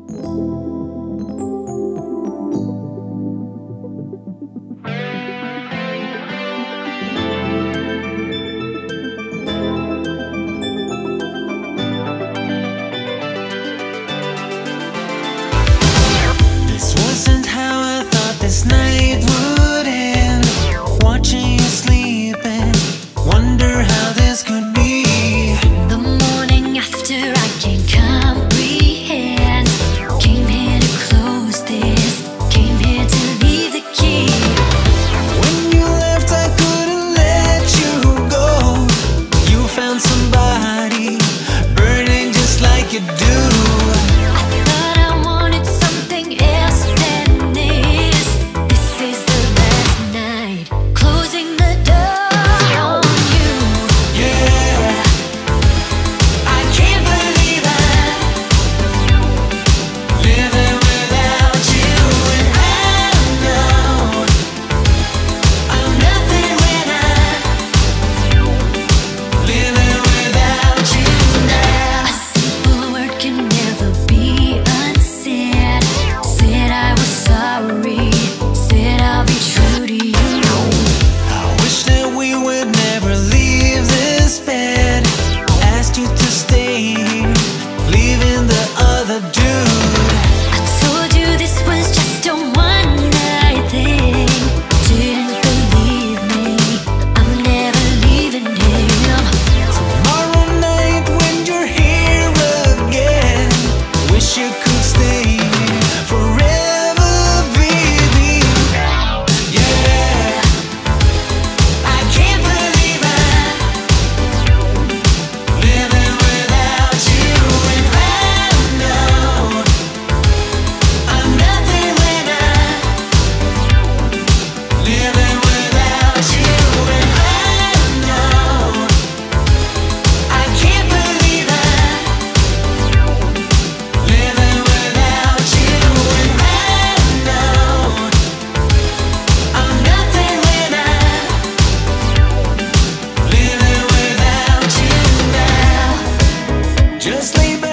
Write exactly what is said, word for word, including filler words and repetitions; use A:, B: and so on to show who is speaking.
A: This night would end, watching you sleeping, wonder how this could be.
B: The morning after I can't comprehend, came here to close this, came here to leave the key.
A: When you left I couldn't let you go, you found somebody burning just like you do. Just lay back.